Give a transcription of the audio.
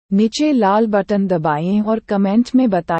नीचे लाल बटन दबाएं और कमेंट में बताएं